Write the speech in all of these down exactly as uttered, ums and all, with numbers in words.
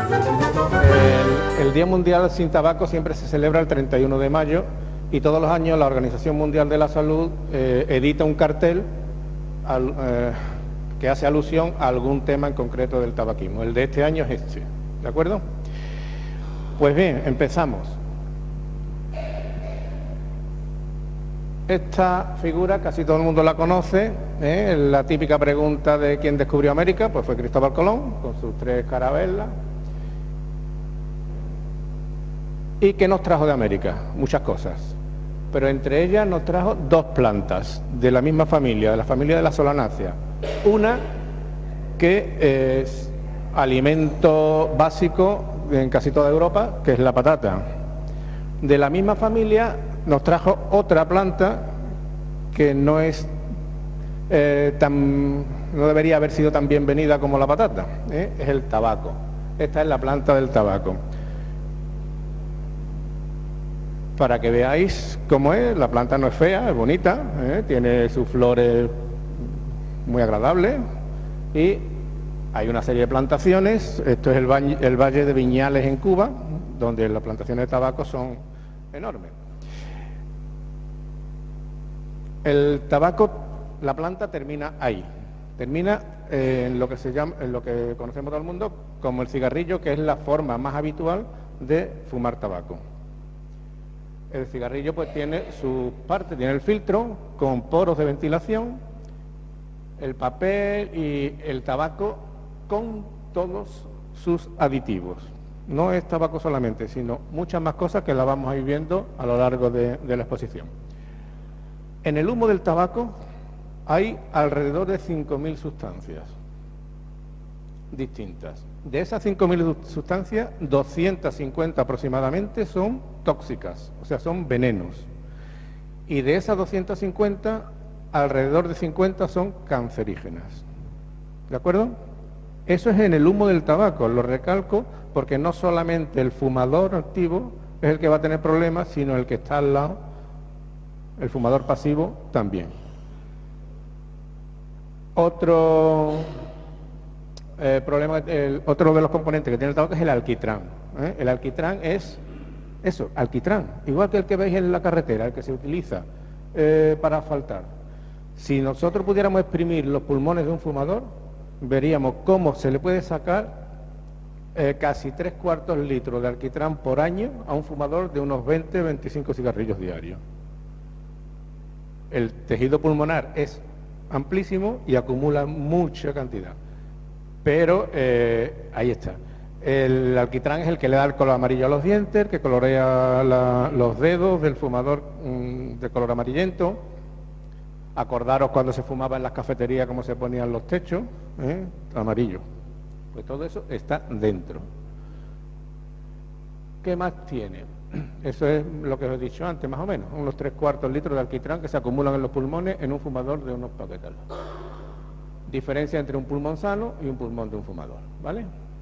El, el Día Mundial sin Tabaco siempre se celebra el treinta y uno de mayo y todos los años la Organización Mundial de la Salud eh, edita un cartel al, eh, que hace alusión a algún tema en concreto del tabaquismo. El de este año es este, ¿de acuerdo? Pues bien, empezamos. Esta figura casi todo el mundo la conoce, ¿eh? La típica pregunta de quién descubrió América, pues fue Cristóbal Colón, con sus tres carabelas. ¿Y qué nos trajo de América? Muchas cosas, pero entre ellas nos trajo dos plantas de la misma familia, de la familia de las solanáceas. Una que es alimento básico en casi toda Europa, que es la patata. De la misma familia nos trajo otra planta que no es eh, tan, no debería haber sido tan bienvenida como la patata, ¿eh? Es el tabaco. Esta es la planta del tabaco. Para que veáis cómo es, la planta no es fea, es bonita, ¿eh? Tiene sus flores muy agradables y hay una serie de plantaciones. Esto es el valle, el valle de Viñales en Cuba, donde las plantaciones de tabaco son enormes. El tabaco, la planta termina ahí, termina eh, en lo que se llama, en lo que conocemos todo el mundo como el cigarrillo, que es la forma más habitual de fumar tabaco. El cigarrillo pues tiene su parte, tiene el filtro con poros de ventilación, el papel y el tabaco con todos sus aditivos. No es tabaco solamente, sino muchas más cosas que las vamos a ir viendo a lo largo de, de la exposición. En el humo del tabaco hay alrededor de cinco mil sustancias distintas. De esas cinco mil sustancias, doscientas cincuenta aproximadamente son tóxicas, o sea, son venenos. Y de esas doscientas cincuenta, alrededor de cincuenta son cancerígenas. ¿De acuerdo? Eso es en el humo del tabaco, lo recalco, porque no solamente el fumador activo es el que va a tener problemas, sino el que está al lado, el fumador pasivo también. Otro eh, problema, el, otro de los componentes que tiene el tabaco es el alquitrán, ¿eh? El alquitrán es eso, alquitrán, igual que el que veis en la carretera, el que se utiliza eh, para asfaltar. Si nosotros pudiéramos exprimir los pulmones de un fumador, veríamos cómo se le puede sacar eh, casi tres cuartos litros de alquitrán por año a un fumador de unos veinte a veinticinco cigarrillos diarios. El tejido pulmonar es amplísimo y acumula mucha cantidad, pero eh, ahí está. El alquitrán es el que le da el color amarillo a los dientes, el que colorea la, los dedos del fumador mmm, de color amarillento. Acordaros cuando se fumaba en las cafeterías cómo se ponían los techos, ¿eh? Amarillo. Pues todo eso está dentro. ¿Qué más tiene? Eso es lo que os he dicho antes, más o menos, unos tres cuartos litros de alquitrán que se acumulan en los pulmones en un fumador de unos paquetales. Diferencia entre un pulmón sano y un pulmón de un fumador, ¿vale?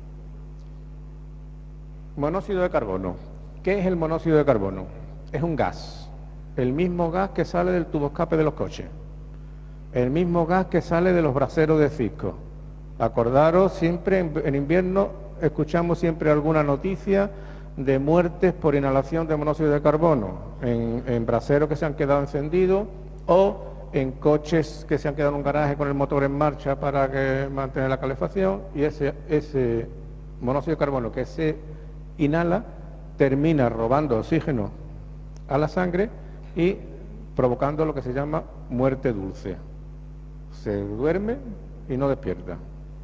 Monóxido de carbono. ¿Qué es el monóxido de carbono? Es un gas, el mismo gas que sale del tubo escape de los coches, el mismo gas que sale de los braseros de Cisco. Acordaros, siempre en, en invierno escuchamos siempre alguna noticia de muertes por inhalación de monóxido de carbono en, en braseros que se han quedado encendidos o en coches que se han quedado en un garaje con el motor en marcha para que mantener la calefacción, y ese, ese monóxido de carbono que se inhala termina robando oxígeno a la sangre y provocando lo que se llama muerte dulce. Se duerme y no despierta.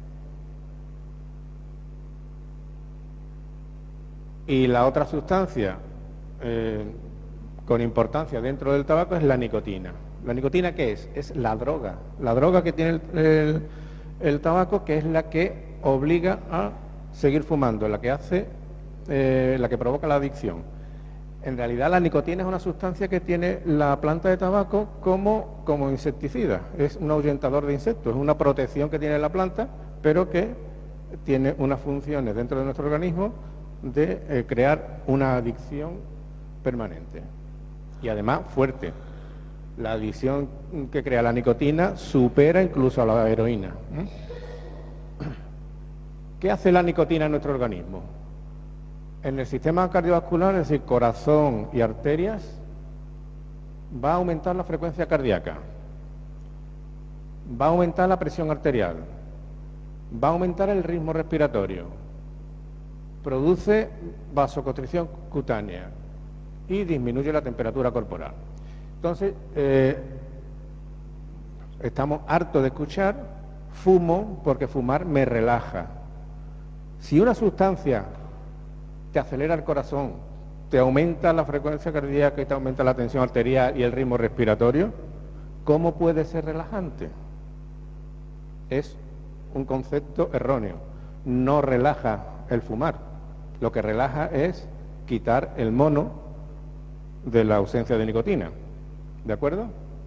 Y la otra sustancia eh, con importancia dentro del tabaco es la nicotina. ¿La nicotina qué es? Es la droga. La droga que tiene el, el, el tabaco, que es la que obliga a seguir fumando, la que hace, eh, la que provoca la adicción. En realidad la nicotina es una sustancia que tiene la planta de tabaco como, como insecticida. Es un ahuyentador de insectos, es una protección que tiene la planta, pero que tiene unas funciones dentro de nuestro organismo de eh, crear una adicción permanente y además fuerte. La adicción que crea la nicotina supera incluso a la heroína. ¿eh? ¿Qué hace la nicotina en nuestro organismo? En el sistema cardiovascular, es decir, corazón y arterias, va a aumentar la frecuencia cardíaca, va a aumentar la presión arterial, va a aumentar el ritmo respiratorio, produce vasoconstricción cutánea y disminuye la temperatura corporal. Entonces, eh, estamos hartos de escuchar, fumo porque fumar me relaja. Si una sustancia te acelera el corazón, te aumenta la frecuencia cardíaca y te aumenta la tensión arterial y el ritmo respiratorio, ¿cómo puede ser relajante? Es un concepto erróneo. No relaja el fumar. Lo que relaja es quitar el mono de la ausencia de nicotina. ¿De acuerdo?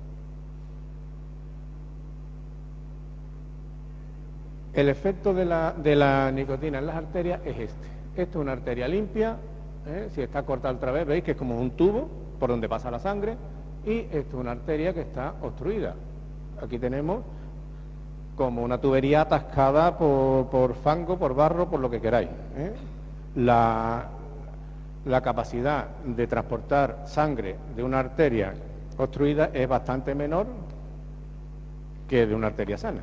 El efecto de la, de la nicotina en las arterias es este. Esto es una arteria limpia, ¿eh? Si está cortada otra vez, veis que es como un tubo por donde pasa la sangre, y esto es una arteria que está obstruida. Aquí tenemos como una tubería atascada por, por fango, por barro, por lo que queráis, ¿eh? La, la capacidad de transportar sangre de una arteria obstruida es bastante menor que de una arteria sana.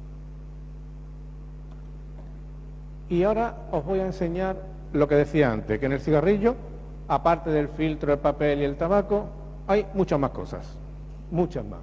Y ahora os voy a enseñar lo que decía antes, que en el cigarrillo, aparte del filtro, el papel y el tabaco, hay muchas más cosas, muchas más.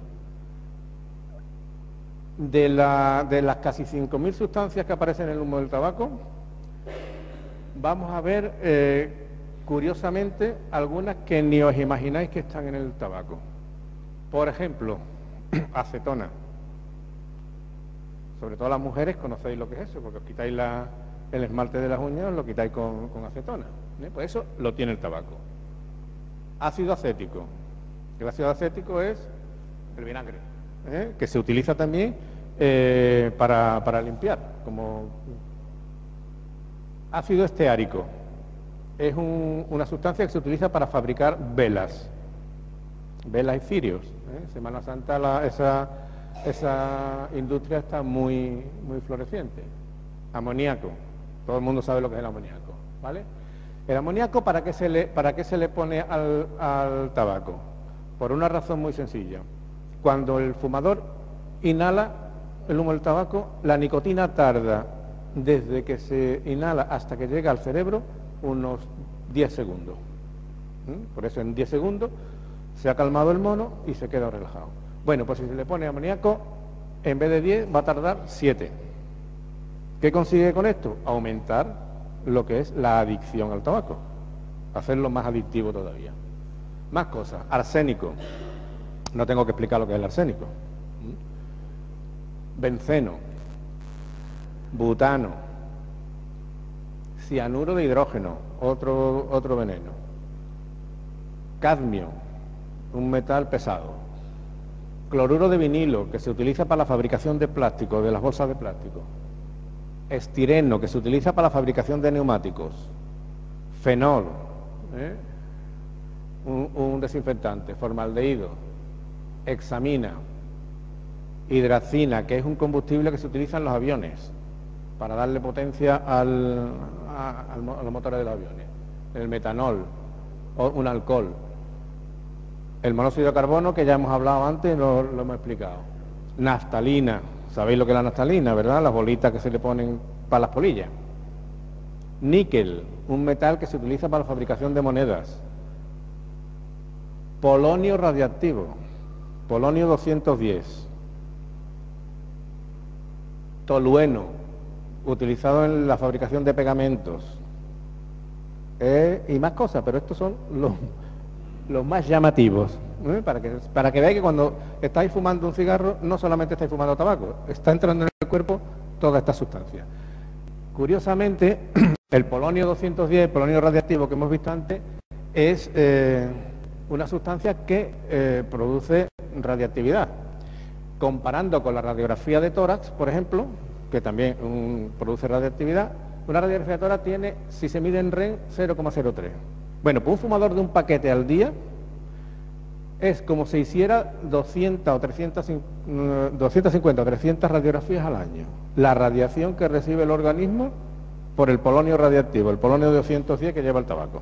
De, la, de las casi cinco mil sustancias que aparecen en el humo del tabaco, vamos a ver, eh, curiosamente, algunas que ni os imagináis que están en el tabaco. Por ejemplo, acetona. Sobre todo las mujeres conocéis lo que es eso, porque os quitáis la... el esmalte de las uñas lo quitáis con, con acetona, ¿eh? Pues eso lo tiene el tabaco. Ácido acético. El ácido acético es el vinagre, ¿eh? Que se utiliza también eh, para, para limpiar. Como ácido esteárico. Es un, una sustancia que se utiliza para fabricar velas. Velas y cirios, ¿eh? Semana Santa la, esa, esa industria está muy, muy floreciente. Amoníaco. Todo el mundo sabe lo que es el amoníaco, ¿vale? El amoníaco, ¿para qué se le, para qué se le pone al, al tabaco? Por una razón muy sencilla. Cuando el fumador inhala el humo del tabaco, la nicotina tarda desde que se inhala hasta que llega al cerebro unos diez segundos. ¿Mm? Por eso en diez segundos se ha calmado el mono y se queda relajado. Bueno, pues si se le pone amoníaco, en vez de diez va a tardar siete. ¿Qué consigue con esto? Aumentar lo que es la adicción al tabaco, hacerlo más adictivo todavía. Más cosas. Arsénico. No tengo que explicar lo que es el arsénico. Benceno, butano, cianuro de hidrógeno, otro, otro veneno. Cadmio, un metal pesado. Cloruro de vinilo, que se utiliza para la fabricación de plástico, de las bolsas de plástico. Estireno, que se utiliza para la fabricación de neumáticos. Fenol, ¿eh? un, un desinfectante. Formaldehído, hexamina, hidracina, que es un combustible que se utiliza en los aviones para darle potencia al, a, a los motores de los aviones. El metanol, o un alcohol. El monóxido de carbono, que ya hemos hablado antes, lo, lo hemos explicado. Naftalina. ¿Sabéis lo que es la naftalina, verdad? Las bolitas que se le ponen para las polillas. Níquel, un metal que se utiliza para la fabricación de monedas. Polonio radiactivo, polonio doscientos diez. Tolueno, utilizado en la fabricación de pegamentos. Eh, y más cosas, pero estos son los, los más llamativos. ¿Eh? Para que, para que veáis que cuando estáis fumando un cigarro, no solamente estáis fumando tabaco, está entrando en el cuerpo toda esta sustancia. Curiosamente, el polonio doscientos diez, el polonio radiactivo que hemos visto antes, es eh, una sustancia que eh, produce radiactividad. Comparando con la radiografía de tórax, por ejemplo, que también um, produce radiactividad, una radiografía de tórax tiene, si se mide en R E N, cero coma cero tres. Bueno, pues un fumador de un paquete al día es como si hiciera doscientas o trescientas, doscientas cincuenta o trescientas radiografías al año. La radiación que recibe el organismo por el polonio radiactivo, el polonio doscientos diez que lleva el tabaco.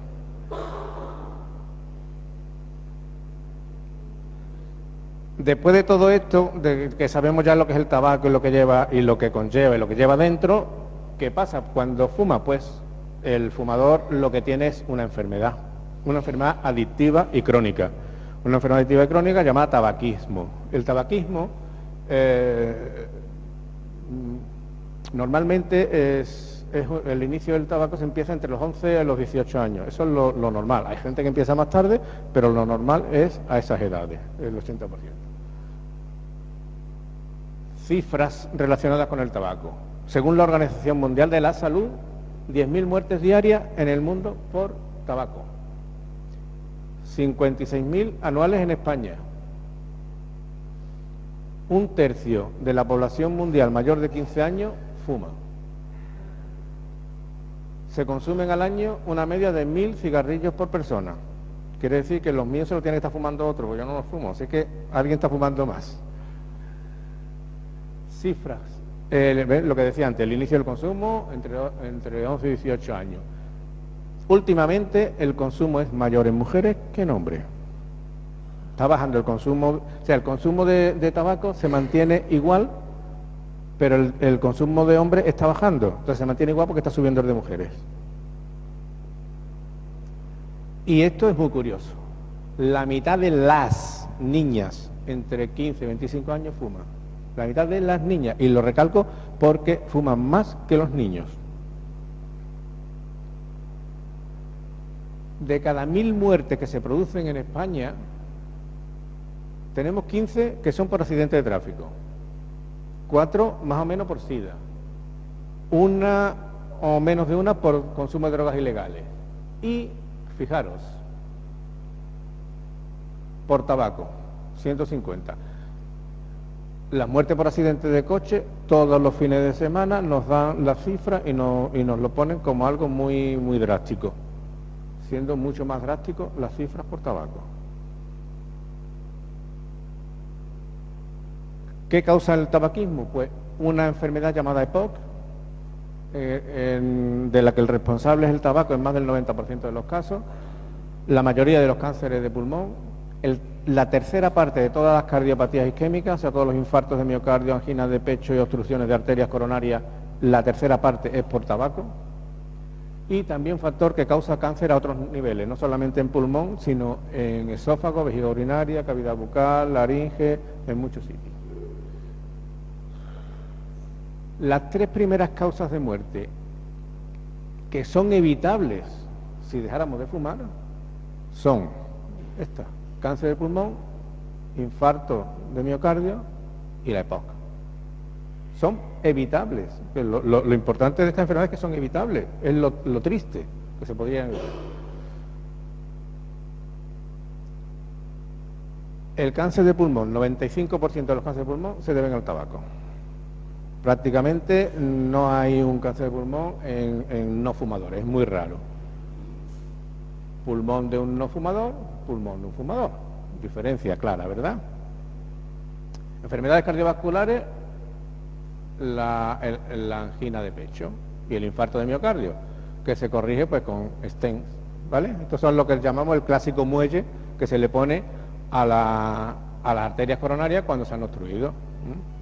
Después de todo esto, de que sabemos ya lo que es el tabaco y lo que lleva y lo que conlleva y lo que lleva dentro, ¿qué pasa cuando fuma? Pues el fumador lo que tiene es una enfermedad, una enfermedad adictiva y crónica, una enfermedad adictiva y crónica llamada tabaquismo. El tabaquismo eh, normalmente es, es el inicio del tabaco se empieza entre los once y los dieciocho años, eso es lo, lo normal. Hay gente que empieza más tarde, pero lo normal es a esas edades, el ochenta por ciento. Cifras relacionadas con el tabaco. Según la Organización Mundial de la Salud, diez mil muertes diarias en el mundo por tabaco. cincuenta y seis mil anuales en España. Un tercio de la población mundial mayor de quince años fuma. Se consumen al año una media de mil cigarrillos por persona. Quiere decir que los míos se los tiene que estar fumando otro, porque yo no los fumo, así que alguien está fumando más. Cifras. Eh, lo que decía antes, el inicio del consumo entre, entre once y dieciocho años. Últimamente el consumo es mayor en mujeres que en hombres. Está bajando el consumo, o sea, el consumo de, de tabaco se mantiene igual, pero el, el consumo de hombres está bajando. Entonces se mantiene igual porque está subiendo el de mujeres. Y esto es muy curioso. La mitad de las niñas entre quince y veinticinco años fuman. La mitad de las niñas, y lo recalco porque fuman más que los niños. De cada mil muertes que se producen en España, tenemos quince que son por accidente de tráfico, cuatro más o menos por SIDA, una o menos de una por consumo de drogas ilegales y, fijaros, por tabaco, ciento cincuenta. Las muertes por accidente de coche, todos los fines de semana nos dan la cifra y, no, y nos lo ponen como algo muy, muy drástico, siendo mucho más drástico las cifras por tabaco. ¿Qué causa el tabaquismo? Pues una enfermedad llamada E P O C, eh, en, de la que el responsable es el tabaco en más del noventa por ciento de los casos, la mayoría de los cánceres de pulmón, el, la tercera parte de todas las cardiopatías isquémicas, o sea, todos los infartos de miocardio, anginas de pecho y obstrucciones de arterias coronarias, la tercera parte es por tabaco. Y también un factor que causa cáncer a otros niveles, no solamente en pulmón, sino en esófago, vejiga urinaria, cavidad bucal, laringe, en muchos sitios. Las tres primeras causas de muerte que son evitables si dejáramos de fumar son estas: cáncer de pulmón, infarto de miocardio y la E P O C. Son evitables. Lo, lo, lo importante de esta enfermedad es que son evitables, es lo, lo triste, que se podrían evitar. El cáncer de pulmón, noventa y cinco por ciento de los cánceres de pulmón se deben al tabaco. Prácticamente no hay un cáncer de pulmón en, en no fumadores, es muy raro. Pulmón de un no fumador, pulmón de un fumador. Diferencia clara, ¿verdad? Enfermedades cardiovasculares, la, el, la angina de pecho y el infarto de miocardio, que se corrige pues con stents, ¿vale? Estos son lo que llamamos el clásico muelle que se le pone a, la, a las arterias coronarias cuando se han obstruido. ¿Mm?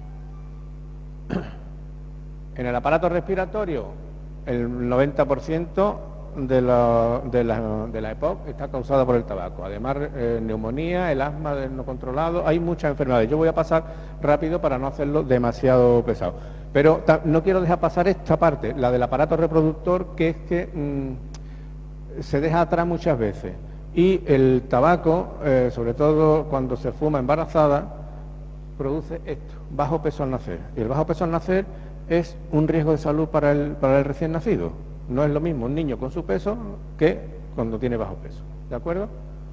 En el aparato respiratorio, el noventa por ciento de la, de, la, de la E P O C está causada por el tabaco. Además, eh, neumonía, el asma del no controlado, hay muchas enfermedades. Yo voy a pasar rápido para no hacerlo demasiado pesado. Pero no quiero dejar pasar esta parte, la del aparato reproductor, que es que mmm, se deja atrás muchas veces. Y el tabaco, eh, sobre todo cuando se fuma embarazada, produce esto, bajo peso al nacer. Y el bajo peso al nacer es un riesgo de salud para el, para el recién nacido. No es lo mismo un niño con su peso que cuando tiene bajo peso. ¿De acuerdo?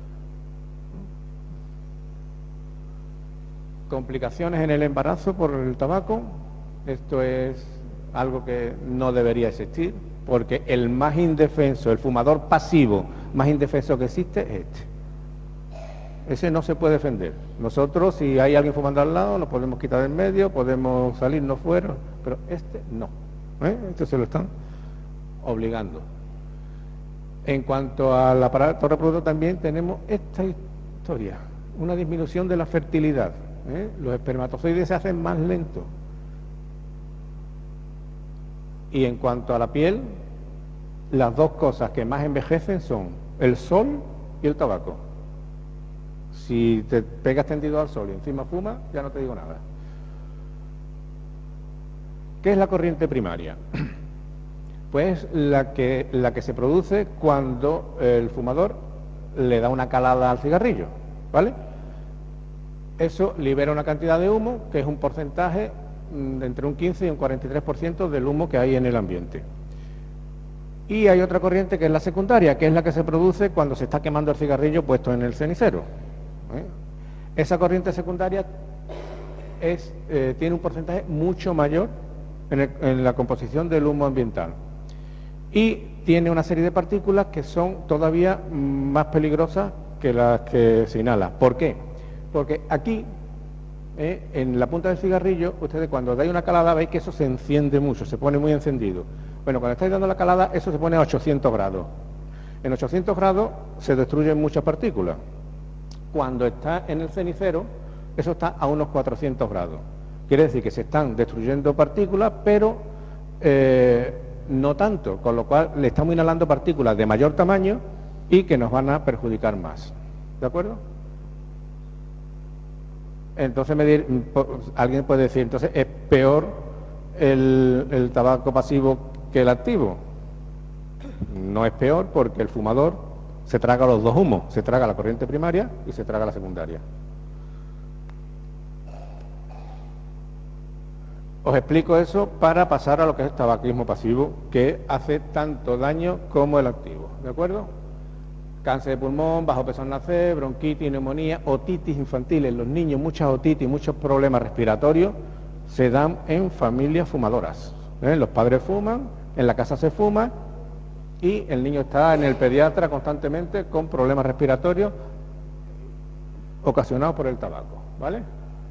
Complicaciones en el embarazo por el tabaco. Esto es algo que no debería existir, porque el más indefenso, el fumador pasivo más indefenso que existe es este. Ese no se puede defender. Nosotros, si hay alguien fumando al lado, lo podemos quitar del medio, podemos salirnos fuera, pero este no. ¿Eh? Este se lo están... obligando. En cuanto al aparato reproductor también tenemos esta historia, una disminución de la fertilidad, ¿eh? Los espermatozoides se hacen más lentos. Y en cuanto a la piel, las dos cosas que más envejecen son el sol y el tabaco. Si te pegas tendido al sol y encima fumas, ya no te digo nada. ¿Qué es la corriente primaria? Pues la que, la que se produce cuando el fumador le da una calada al cigarrillo, ¿vale? Eso libera una cantidad de humo que es un porcentaje de entre un quince y un cuarenta y tres por ciento del humo que hay en el ambiente. Y hay otra corriente que es la secundaria, que es la que se produce cuando se está quemando el cigarrillo puesto en el cenicero, ¿eh? Esa corriente secundaria es, eh, tiene un porcentaje mucho mayor en, el, en la composición del humo ambiental. Y tiene una serie de partículas que son todavía más peligrosas que las que se inhala. ¿Por qué? Porque aquí, eh, en la punta del cigarrillo, ustedes cuando dais una calada veis que eso se enciende mucho, se pone muy encendido. Bueno, cuando estáis dando la calada, eso se pone a ochocientos grados. En ochocientos grados se destruyen muchas partículas. Cuando está en el cenicero, eso está a unos cuatrocientos grados. Quiere decir que se están destruyendo partículas, pero eh, no tanto, con lo cual le estamos inhalando partículas de mayor tamaño y que nos van a perjudicar más. ¿De acuerdo? Entonces medir, alguien puede decir, entonces es peor el, el tabaco pasivo que el activo. No es peor porque el fumador se traga los dos humos, se traga la corriente primaria y se traga la secundaria. Os explico eso para pasar a lo que es el tabaquismo pasivo, que hace tanto daño como el activo, ¿de acuerdo? Cáncer de pulmón, bajo peso al nacer, bronquitis, neumonía, otitis infantil en los niños, muchas otitis, muchos problemas respiratorios se dan en familias fumadoras, ¿eh? Los padres fuman, en la casa se fuma y el niño está en el pediatra constantemente con problemas respiratorios ocasionados por el tabaco, ¿vale?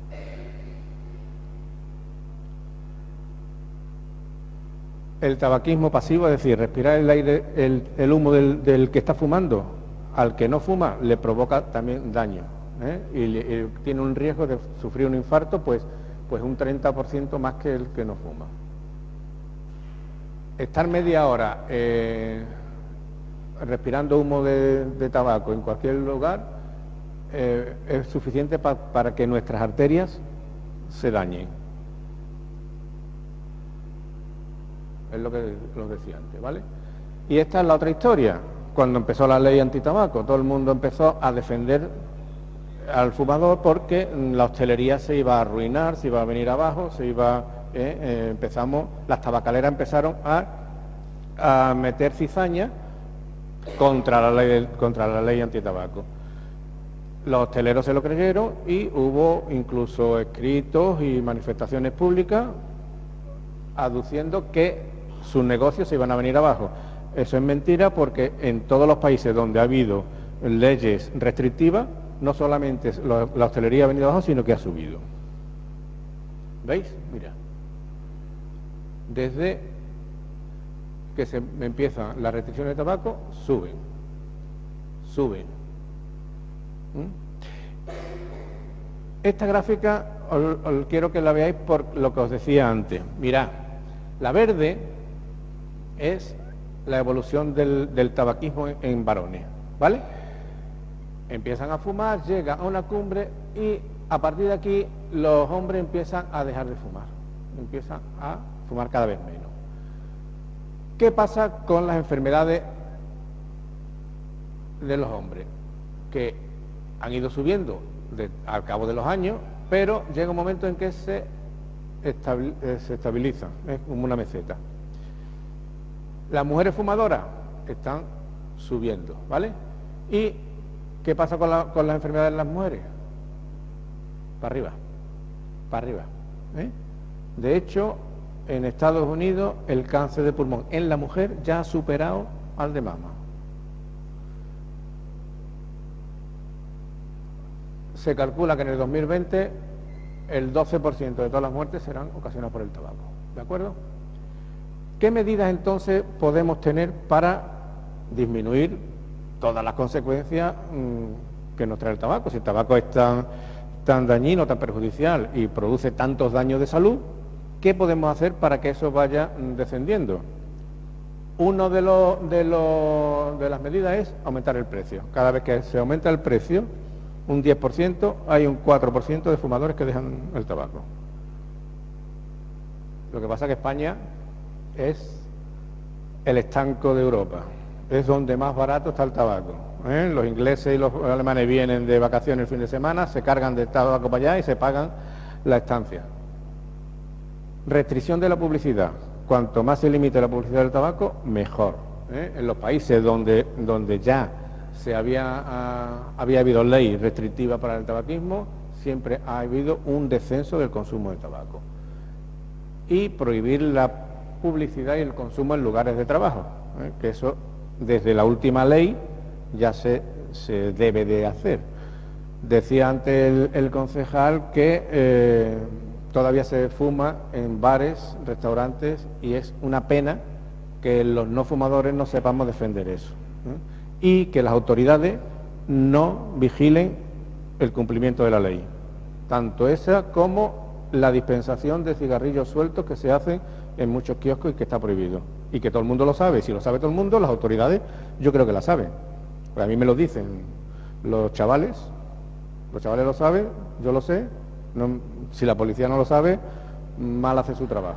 El tabaquismo pasivo, es decir, respirar el aire, el, el humo del, del que está fumando, al que no fuma le provoca también daño, ¿eh? y, y tiene un riesgo de sufrir un infarto, pues, pues un treinta por ciento más que el que no fuma. Estar media hora eh, respirando humo de, de tabaco en cualquier lugar eh, es suficiente pa, para que nuestras arterias se dañen. Es lo que lo decía antes, ¿vale? Y esta es la otra historia. Cuando empezó la ley antitabaco, todo el mundo empezó a defender al fumador porque la hostelería se iba a arruinar, se iba a venir abajo, se iba, eh, eh, empezamos, las tabacaleras empezaron a, a meter cizaña contra la ley, contra la ley antitabaco. Los hosteleros se lo creyeron y hubo incluso escritos y manifestaciones públicas aduciendo que sus negocios se iban a venir abajo. Eso es mentira porque en todos los países donde ha habido leyes restrictivas, no solamente la hostelería ha venido abajo, sino que ha subido. ¿Veis? Mira. Desde que se empiezan las restricciones de tabaco, suben. Suben. ¿Mm? Esta gráfica os, os quiero que la veáis por lo que os decía antes. Mirad, la verde es la evolución del, del tabaquismo en, en varones, ¿vale? Empiezan a fumar, llega a una cumbre y a partir de aquí los hombres empiezan a dejar de fumar, empiezan a fumar cada vez menos. ¿Qué pasa con las enfermedades de los hombres? Que han ido subiendo de, al cabo de los años, pero llega un momento en que se, estabil, eh, se estabilizan, es como una meseta. Las mujeres fumadoras están subiendo, ¿vale? ¿Y qué pasa con, la, con las enfermedades de las mujeres? Para arriba, para arriba, ¿eh? De hecho, en Estados Unidos el cáncer de pulmón en la mujer ya ha superado al de mama. Se calcula que en el dos mil veinte el doce por ciento de todas las muertes serán ocasionadas por el tabaco, ¿de acuerdo? ¿Qué medidas entonces podemos tener para disminuir todas las consecuencias mmm, que nos trae el tabaco? Si el tabaco es tan, tan dañino, tan perjudicial y produce tantos daños de salud, ¿qué podemos hacer para que eso vaya descendiendo? Uno de, los, de, los, de las medidas es aumentar el precio. Cada vez que se aumenta el precio, un diez por ciento, hay un cuatro por ciento de fumadores que dejan el tabaco. Lo que pasa es que España es el estanco de Europa, es donde más barato está el tabaco, ¿eh? Los ingleses y los alemanes vienen de vacaciones el fin de semana, se cargan de tabaco para allá y se pagan la estancia. Restricción de la publicidad. Cuanto más se limite la publicidad del tabaco, mejor, ¿eh? En los países donde, donde ya se había, uh, había habido ley restrictiva para el tabaquismo, siempre ha habido un descenso del consumo de tabaco. Y prohibir la publicidad y el consumo en lugares de trabajo, ¿eh? Que eso desde la última ley ya se, se debe de hacer. Decía antes el, el concejal que eh, todavía se fuma en bares, restaurantes, y es una pena que los no fumadores no sepamos defender eso, ¿eh? Y que las autoridades no vigilen el cumplimiento de la ley, tanto esa como la dispensación de cigarrillos sueltos que se hacen en muchos kioscos y que está prohibido, y que todo el mundo lo sabe. Si lo sabe todo el mundo, las autoridades yo creo que la saben, pues a mí me lo dicen los chavales, los chavales lo saben, yo lo sé. No, si la policía no lo sabe, mal hace su trabajo.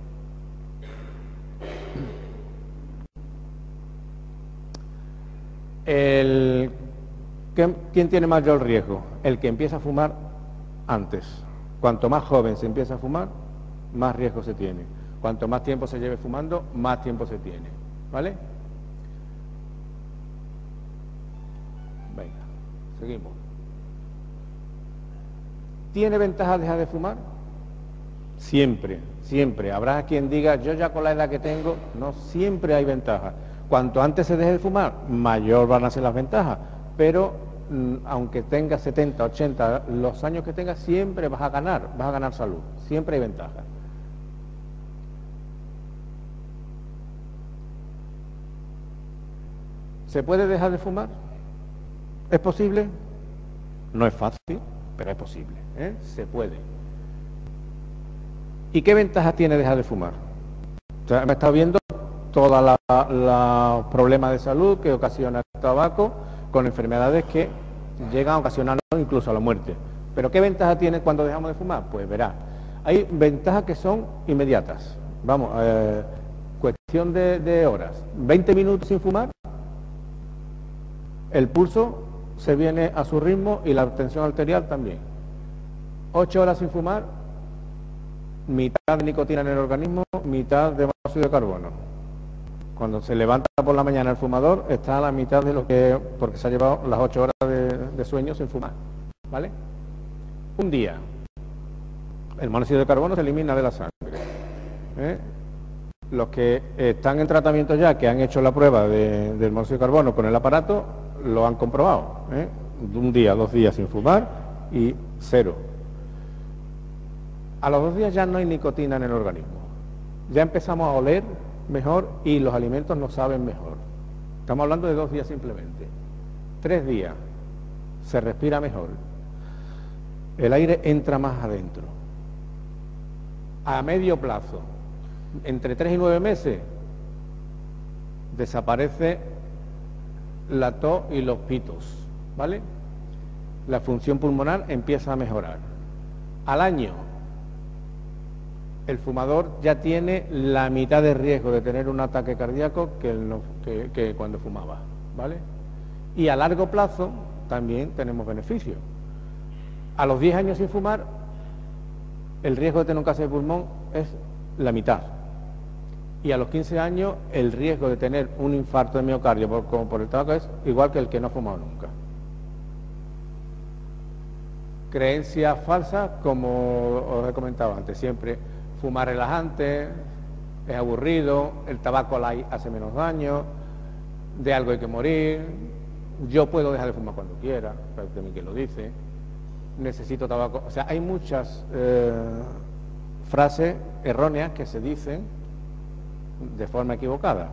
El, ¿Quién tiene mayor riesgo? El que empieza a fumar antes. Cuanto más joven se empieza a fumar, más riesgo se tiene. Cuanto más tiempo se lleve fumando, más tiempo se tiene. ¿Vale? Venga, seguimos. ¿Tiene ventaja dejar de fumar? Siempre, siempre. Habrá quien diga, yo ya con la edad que tengo, no, siempre hay ventaja. Cuanto antes se deje de fumar, mayor van a ser las ventajas. Pero, mmm, aunque tenga setenta, ochenta, los años que tenga, siempre vas a ganar, vas a ganar salud. Siempre hay ventaja. ¿Se puede dejar de fumar? ¿Es posible? No es fácil, pero es posible, ¿eh? Se puede. ¿Y qué ventajas tiene dejar de fumar? O sea, me está viendo todos los problemas de salud que ocasiona el tabaco, con enfermedades que llegan a ocasionarnos incluso a la muerte. ¿Pero qué ventaja tiene cuando dejamos de fumar? Pues verá, hay ventajas que son inmediatas. Vamos, eh, cuestión de, de horas. veinte minutos sin fumar, el pulso se viene a su ritmo y la tensión arterial también. ocho horas sin fumar, mitad de nicotina en el organismo, mitad de monóxido de carbono. Cuando se levanta por la mañana el fumador, está a la mitad de lo que, porque se ha llevado las ocho horas de, de sueño sin fumar, ¿vale? Un día, el monóxido de carbono se elimina de la sangre, ¿eh? Los que están en tratamiento ya, que han hecho la prueba de, del monóxido de carbono con el aparato, lo han comprobado, ¿eh? Un día, dos días sin fumar y cero. A los dos días ya no hay nicotina en el organismo. Ya empezamos a oler mejor y los alimentos nos saben mejor. Estamos hablando de dos días simplemente. Tres días se respira mejor. El aire entra más adentro. A medio plazo, entre tres y nueve meses, desaparece la tos y los pitos, ¿vale? La función pulmonar empieza a mejorar. Al año, el fumador ya tiene la mitad de riesgo de tener un ataque cardíaco que, el no, que, que cuando fumaba, ¿vale? Y a largo plazo también tenemos beneficios. A los diez años sin fumar, el riesgo de tener un cáncer de pulmón es la mitad. Y a los quince años, el riesgo de tener un infarto de miocardio por, como por el tabaco es igual que el que no ha fumado nunca. Creencias falsas, como os he comentado antes, siempre fumar relajante, es aburrido, el tabaco light hace menos daño, de algo hay que morir, yo puedo dejar de fumar cuando quiera, de mí que lo dice, necesito tabaco. O sea, hay muchas eh, frases erróneas que se dicen de forma equivocada.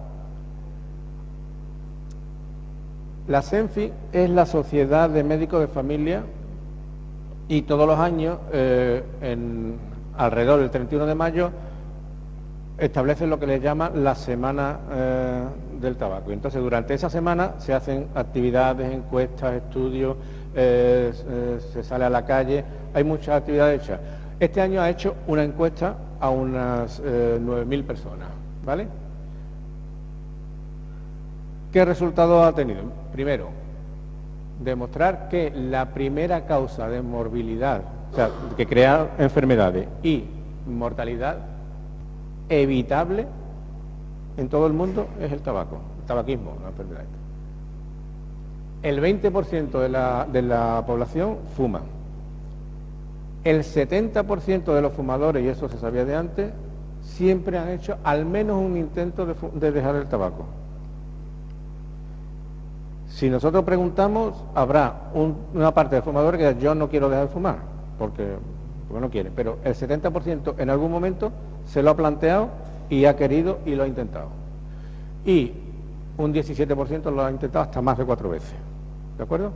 La SENFI es la Sociedad de Médicos de Familia y todos los años, eh, en, alrededor del treinta y uno de mayo, establece lo que le llaman la Semana eh, del Tabaco. Entonces, durante esa semana se hacen actividades, encuestas, estudios, eh, eh, se sale a la calle, hay muchas actividades hechas. Este año ha hecho una encuesta a unas eh, nueve mil personas, ¿vale? ¿Qué resultado ha tenido? Primero, demostrar que la primera causa de morbilidad, o sea, que crea enfermedades y mortalidad evitable en todo el mundo es el tabaco, el tabaquismo, la enfermedad. El veinte por ciento de la, de la población fuma. El setenta por ciento de los fumadores, y eso se sabía de antes, siempre han hecho al menos un intento de, de dejar el tabaco. Si nosotros preguntamos, habrá un, una parte de fumadores que diga, yo no quiero dejar de fumar, porque, porque no quiere, pero el setenta por ciento en algún momento se lo ha planteado y ha querido y lo ha intentado. Y un diecisiete por ciento lo ha intentado hasta más de cuatro veces. ¿De acuerdo?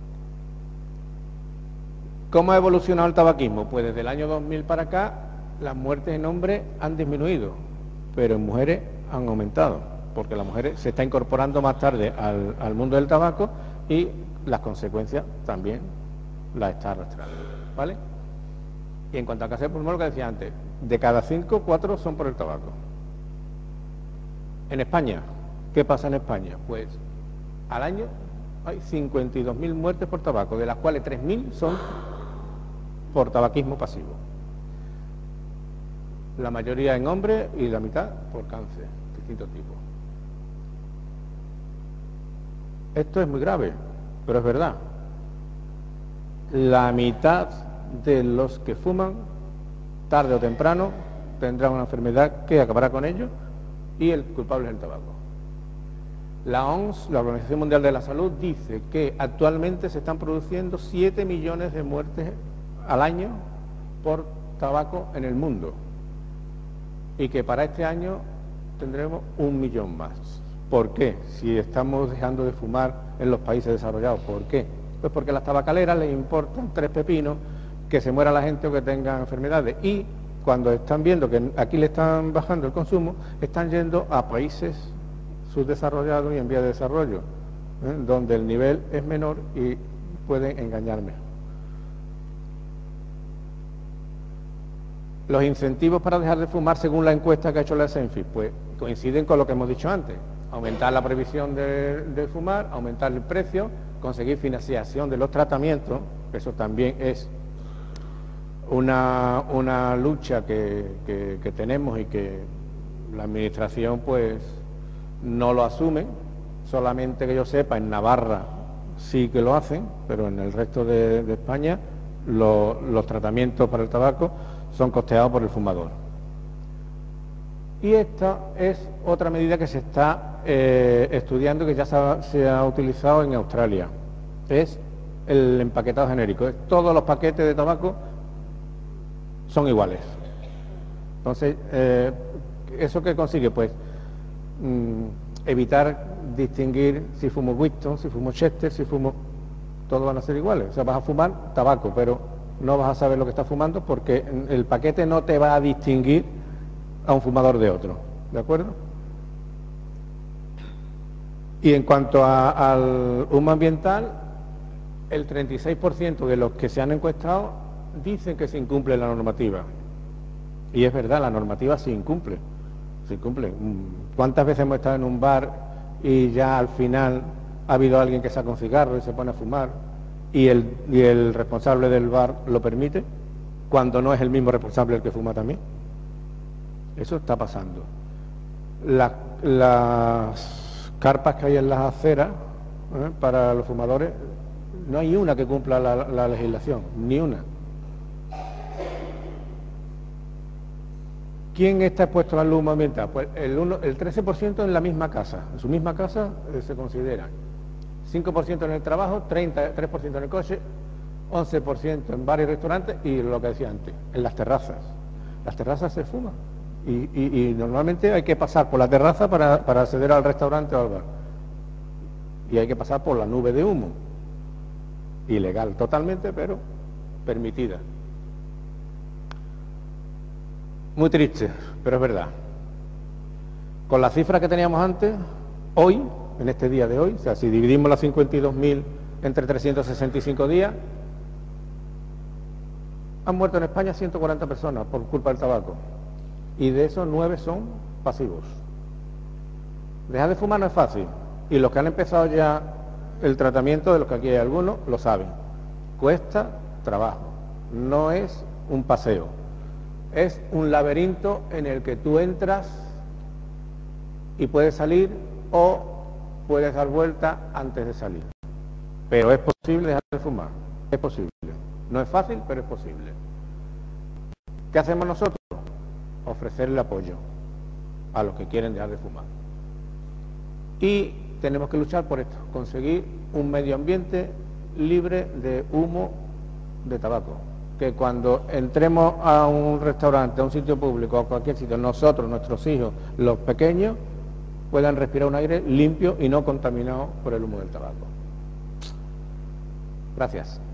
¿Cómo ha evolucionado el tabaquismo? Pues desde el año dos mil para acá las muertes en hombres han disminuido, pero en mujeres han aumentado, porque la mujer se está incorporando más tarde al, al mundo del tabaco y las consecuencias también las está arrastrando, ¿vale? Y en cuanto a cáncer de pulmón, lo que decía antes, de cada cinco, cuatro son por el tabaco. En España, ¿qué pasa en España? Pues al año hay cincuenta y dos mil muertes por tabaco, de las cuales tres mil son por tabaquismo pasivo. La mayoría en hombres y la mitad por cáncer, de distintos tipos. Esto es muy grave, pero es verdad. La mitad de los que fuman, tarde o temprano, tendrán una enfermedad que acabará con ellos y el culpable es el tabaco. La O M S, la Organización Mundial de la Salud, dice que actualmente se están produciendo siete millones de muertes al año por tabaco en el mundo y que para este año tendremos un millón más. ¿Por qué? Si estamos dejando de fumar en los países desarrollados, ¿por qué? Pues porque a las tabacaleras les importan tres pepinos que se muera la gente o que tengan enfermedades, y cuando están viendo que aquí le están bajando el consumo, están yendo a países subdesarrollados y en vía de desarrollo, ¿eh? donde el nivel es menor y pueden engañarme. Los incentivos para dejar de fumar, según la encuesta que ha hecho la SENFI, pues coinciden con lo que hemos dicho antes: aumentar la prohibición de, de fumar, aumentar el precio, conseguir financiación de los tratamientos, eso también es una, una lucha que, que, que tenemos y que la administración pues no lo asume. Solamente que yo sepa, en Navarra sí que lo hacen, pero en el resto de, de España lo, los tratamientos para el tabaco son costeados por el fumador. Y esta es otra medida que se está eh, estudiando, que ya se ha, se ha utilizado en Australia. Es el empaquetado genérico. Es, todos los paquetes de tabaco son iguales. Entonces, eh, ¿eso qué consigue? Pues mmm, evitar distinguir si fumo Winston, si fumo Chester, si fumo... Todos van a ser iguales. O sea, vas a fumar tabaco, pero no vas a saber lo que estás fumando porque el paquete no te va a distinguir a un fumador de otro, ¿de acuerdo? Y en cuanto a, al humo ambiental, el treinta y seis por ciento de los que se han encuestado dicen que se incumple la normativa. Y es verdad, la normativa se incumple, se incumple. ¿Cuántas veces hemos estado en un bar y ya al final ha habido alguien que saca un cigarro y se pone a fumar y el, y el responsable del bar lo permite, cuando no es el mismo responsable el que fuma también? Eso está pasando. La, las carpas que hay en las aceras, ¿eh?, para los fumadores, no hay una que cumpla la, la legislación, ni una. ¿Quién está expuesto al humo ambiental? Pues el, uno, el trece por ciento en la misma casa. En su misma casa eh, se consideran. cinco por ciento en el trabajo, treinta y tres por ciento en el coche, once por ciento en bares y restaurantes y lo que decía antes, en las terrazas. Las terrazas se fuman. Y, y, y normalmente hay que pasar por la terraza para, para acceder al restaurante o al bar. Y hay que pasar por la nube de humo. Ilegal totalmente, pero permitida. Muy triste, pero es verdad. Con las cifras que teníamos antes, hoy, en este día de hoy, o sea, si dividimos las cincuenta y dos mil entre trescientos sesenta y cinco días, han muerto en España ciento cuarenta personas por culpa del tabaco. Y de esos nueve son pasivos. Dejar de fumar no es fácil. Y los que han empezado ya el tratamiento, de los que aquí hay algunos, lo saben. Cuesta trabajo. No es un paseo. Es un laberinto en el que tú entras y puedes salir o puedes dar vuelta antes de salir. Pero es posible dejar de fumar. Es posible. No es fácil, pero es posible. ¿Qué hacemos nosotros? Ofrecerle apoyo a los que quieren dejar de fumar. Y tenemos que luchar por esto, conseguir un medio ambiente libre de humo de tabaco. Que cuando entremos a un restaurante, a un sitio público, a cualquier sitio, nosotros, nuestros hijos, los pequeños, puedan respirar un aire limpio y no contaminado por el humo del tabaco. Gracias.